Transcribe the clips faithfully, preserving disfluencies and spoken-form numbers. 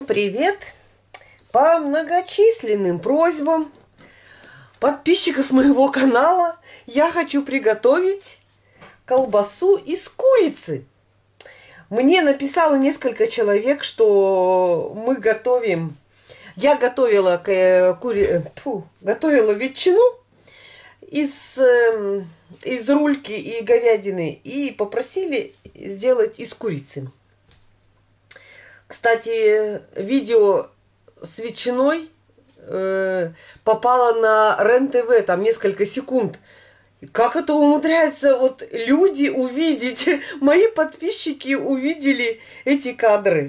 Привет! По многочисленным просьбам подписчиков моего канала я хочу приготовить колбасу из курицы. Мне написало несколько человек, что мы готовим... Я готовила, кури... Фу, готовила ветчину из, из рульки и говядины и попросили сделать из курицы. Кстати, видео с ветчиной э, попало на РЕН-ТВ, там несколько секунд. Как это умудряются вот люди увидеть? Мои подписчики увидели эти кадры.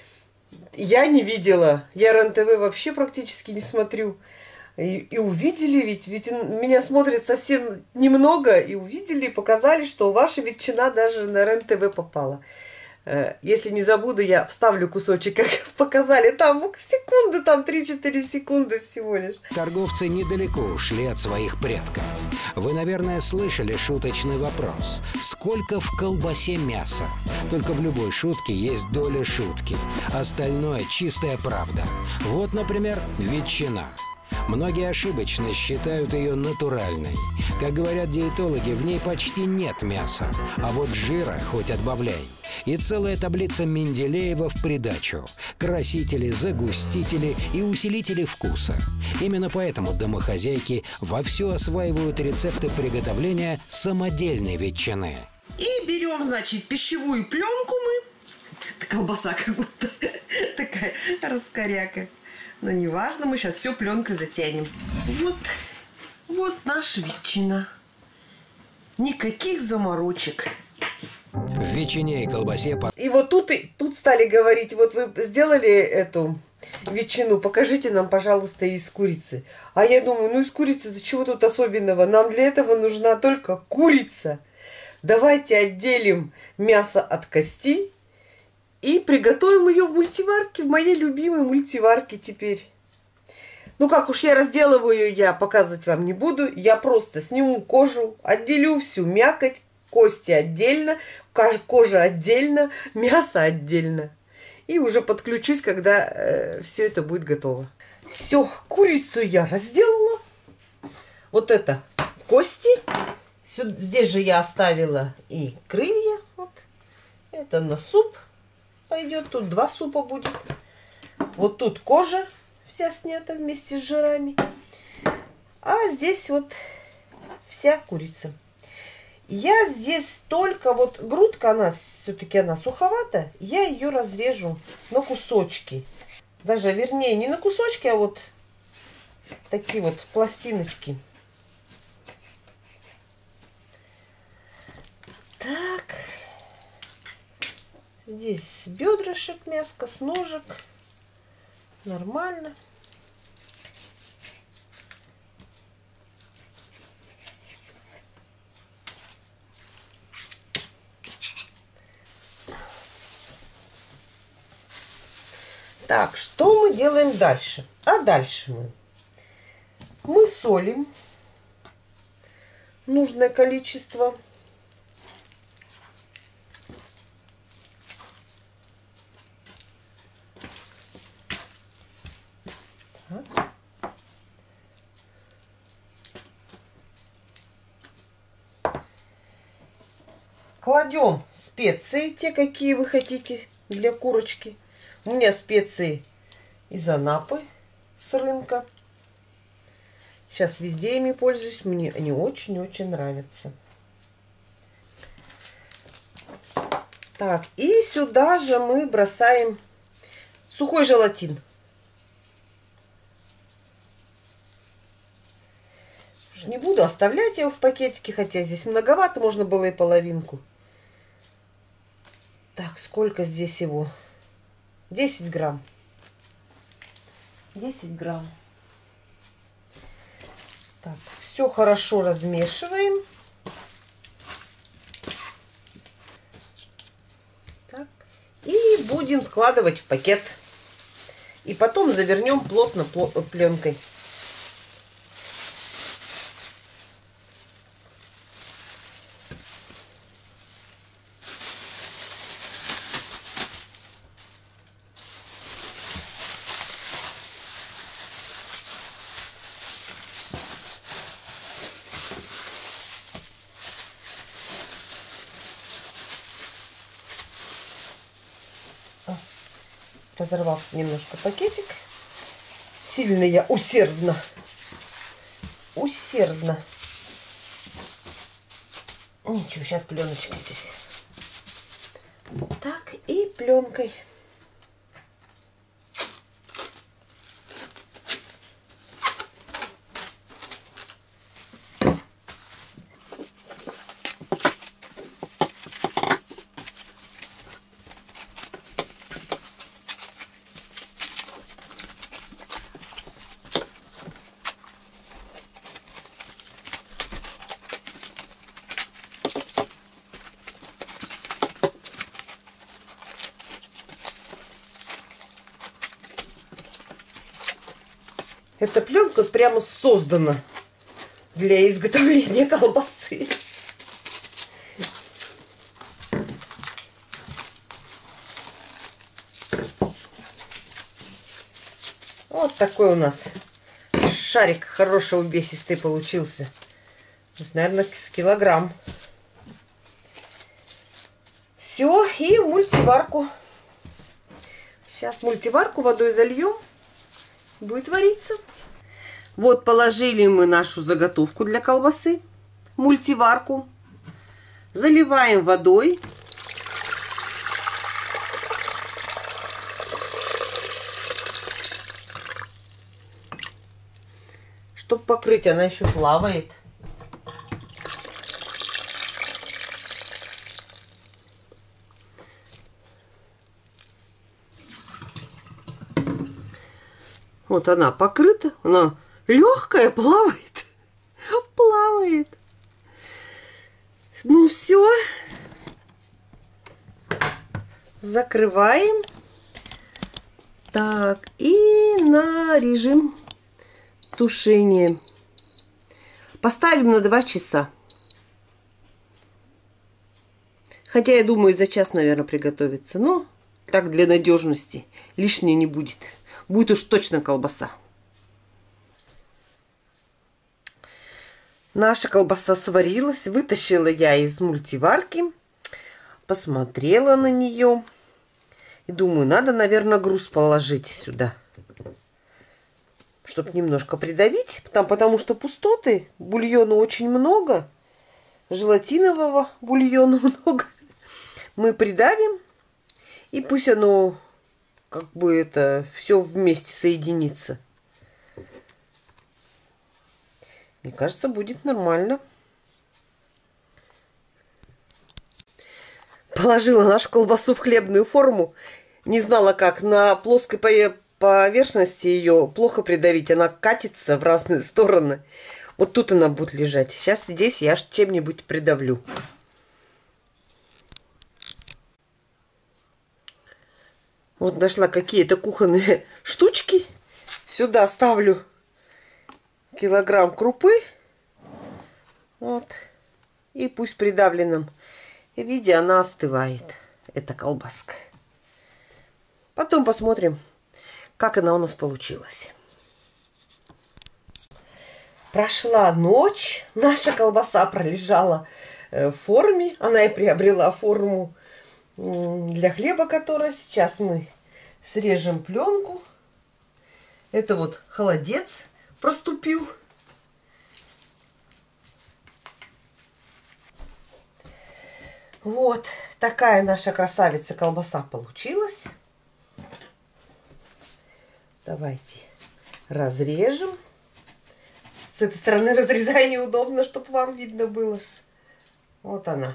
Я не видела. Я РЕН-ТВ вообще практически не смотрю. И, и увидели, ведь, ведь меня смотрит совсем немного, и увидели, показали, что ваша ветчина даже на РЕН-ТВ попала. Если не забуду, я вставлю кусочек, как показали. Там секунды, там три-четыре секунды всего лишь. Торговцы недалеко ушли от своих предков. Вы, наверное, слышали шуточный вопрос. Сколько в колбасе мяса? Только в любой шутке есть доля шутки. Остальное чистая правда. Вот, например, ветчина. Многие ошибочно считают ее натуральной. Как говорят диетологи, в ней почти нет мяса, а вот жира хоть отбавляй. И целая таблица Менделеева в придачу. Красители, загустители и усилители вкуса. Именно поэтому домохозяйки вовсю осваивают рецепты приготовления самодельной ветчины. И берем, значит, пищевую пленку мы. Колбаса как будто такая раскоряка. Но неважно, мы сейчас все пленкой затянем. Вот, вот наша ветчина. Никаких заморочек. В ветчине и колбасе... И вот тут, и, тут стали говорить, вот вы сделали эту ветчину, покажите нам, пожалуйста, из курицы. А я думаю, ну из курицы-то чего тут особенного? Нам для этого нужна только курица. Давайте отделим мясо от кости. И приготовим ее в мультиварке, в моей любимой мультиварке теперь. Ну как уж я разделываю, я показывать вам не буду. Я просто сниму кожу, отделю всю мякоть, кости отдельно, кожа отдельно, мясо отдельно. И уже подключусь, когда э, все это будет готово. Все, курицу я разделала. Вот это кости. Сюда, здесь же я оставила и крылья. Вот. Это на суп пойдет. Тут два супа будет. Вот тут кожа вся снята вместе с жирами. А здесь вот вся курица. Я здесь только вот грудка, она все-таки она суховата. Я ее разрежу на кусочки. Даже вернее не на кусочки, а вот такие вот пластиночки. Так. Здесь с бедрышек мяско, с ножек. Нормально. Так, что мы делаем дальше? А дальше мы, мы солим нужное количество. Так. Кладем специи, те, какие вы хотите для курочки. У меня специи из Анапы с рынка. Сейчас везде ими пользуюсь. Мне они очень-очень нравятся. Так, и сюда же мы бросаем сухой желатин. Не буду оставлять его в пакетике, хотя здесь многовато, можно было и половинку. Так, сколько здесь его? десять грамм. десять грамм. Так, все хорошо размешиваем. Так, и будем складывать в пакет. И потом завернем плотно пленкой. Разорвался немножко пакетик. Сильно я усердно. Усердно. Ничего, сейчас пленочкой здесь. Так, и пленкой. Эта пленка прямо создана для изготовления колбасы. Вот такой у нас шарик хороший увесистый получился. То есть, наверное, с килограмм. Все, и в мультиварку. Сейчас мультиварку водой зальем. Будет вариться. Вот положили мы нашу заготовку для колбасы. Мультиварку. Заливаем водой. Чтобы покрыть, она еще плавает. Вот она покрыта, она легкая, плавает, плавает. Ну все, закрываем. Так, и на режим тушения поставим на два часа. Хотя я думаю, за час, наверное, приготовится, но так для надежности лишнее не будет. Будет уж точно колбаса. Наша колбаса сварилась. Вытащила я из мультиварки. Посмотрела на нее. И думаю, надо, наверное, груз положить сюда. Чтобы немножко придавить. Там, потому что пустоты. Бульона очень много. Желатинового бульона много. Мы придавим. И пусть оно... как бы это все вместе соединится. Мне кажется, будет нормально. Положила нашу колбасу в хлебную форму. Не знала, как на плоской поверхности ее плохо придавить. Она катится в разные стороны. Вот тут она будет лежать. Сейчас здесь я чем-нибудь придавлю. Вот нашла какие-то кухонные штучки. Сюда ставлю килограмм крупы. Вот. И пусть в придавленном виде она остывает. Эта колбаска. Потом посмотрим, как она у нас получилась. Прошла ночь. Наша колбаса пролежала в форме. Она и приобрела форму для хлеба, которая сейчас мы срежем пленку. Это вот холодец проступил. Вот такая наша красавица колбаса получилась. Давайте разрежем. С этой стороны разрезаю неудобно, чтобы вам видно было. Вот она.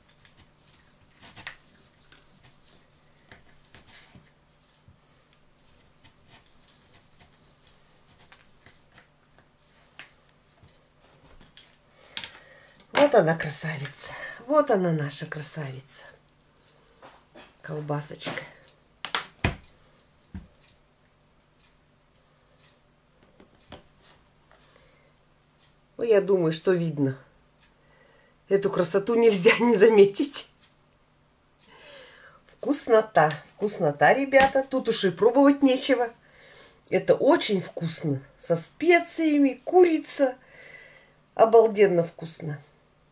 Вот она, красавица. Вот она, наша красавица. Колбасочка. Ну, я думаю, что видно. Эту красоту нельзя не заметить. Вкуснота. Вкуснота, ребята. Тут уж и пробовать нечего. Это очень вкусно. Со специями, курица. Обалденно вкусно.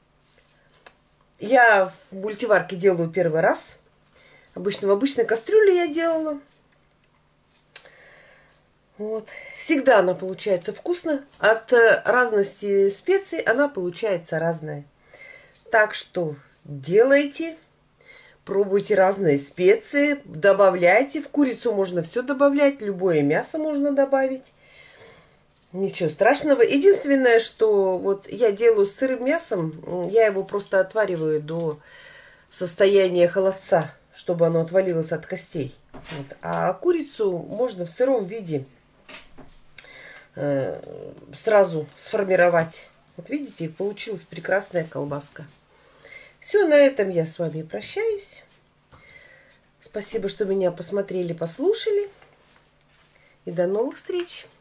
Я в мультиварке делаю первый раз. Обычно в обычной кастрюле я делала. Вот. Всегда она получается вкусно. От разности специй она получается разная. Так что делайте, пробуйте разные специи, добавляйте. В курицу можно все добавлять, любое мясо можно добавить. Ничего страшного. Единственное, что вот я делаю с сырым мясом, я его просто отвариваю до состояния холодца, чтобы оно отвалилось от костей. Вот. А курицу можно в сыром виде э, сразу сформировать. Вот видите, получилась прекрасная колбаска. Все, на этом я с вами прощаюсь. Спасибо, что меня посмотрели, послушали. И до новых встреч!